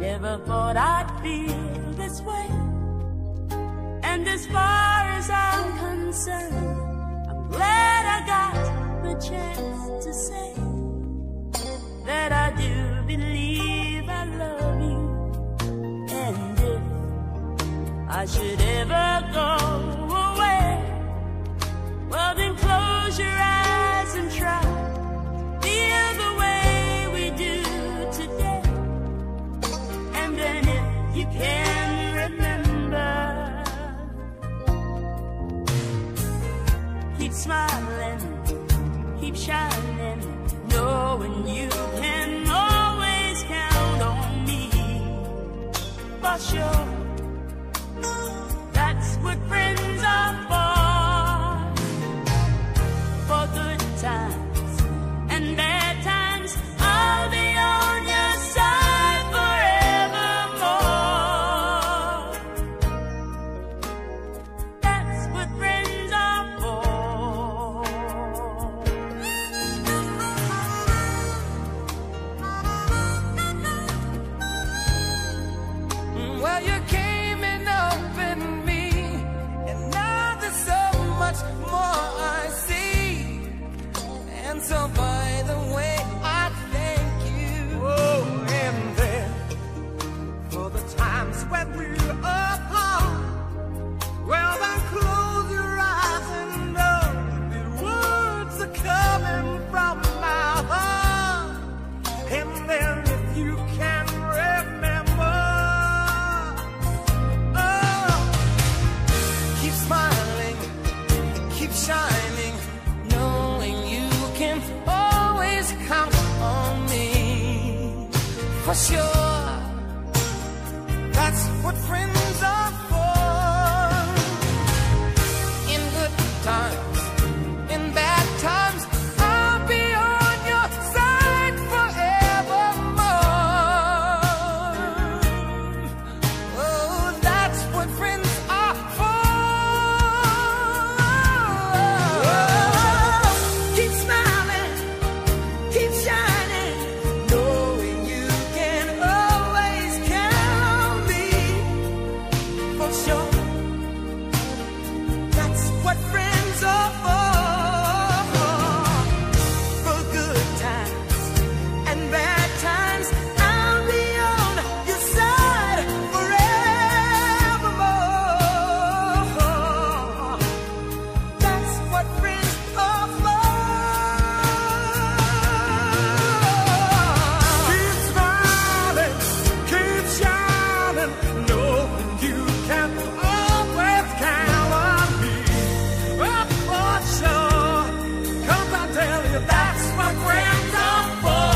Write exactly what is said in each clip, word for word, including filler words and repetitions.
never thought I'd feel this way. And as far as I'm concerned, I'm glad I got the chance to say that I do believe I love you. And if I should ever go away, well then close your eyes and try feel the way we do today. And then if you can remember, keep smiling, keep shining, knowing you can always count on me. For sure, that's what friends are for. For good times and bad times, I'll be on your side forevermore. That's what friends are for. Well, you came and opened me, and now there's so much more I see. And so by the way, I thank you. Oh, and then for the times when we're apart, well then close your eyes and know the words are coming from my heart. And then if you can remember, oh, keep smiling, keep shining, knowing you can always count on me. For sure, that's what friends are for. In good times, in bad times, I'll be on your side forevermore. Oh, that's what friends are for. Keep smiling, keep shining, knowing you can always count on me. For sure, that's what friends are for. For good times and bad times, I'll be on your side forevermore. That's what friends are for. Keep smiling, keep shining, knowing you can always count on me. Oh, for sure, 'cause I tell you that's what friends are for.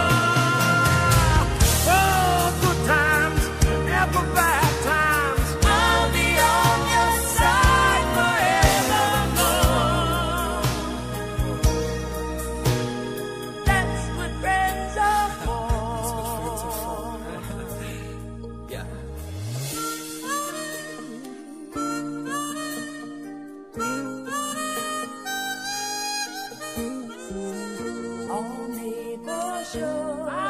For good times and for bad times, I'll be on your side forevermore. That's what friends are for. Yeah. Only for sure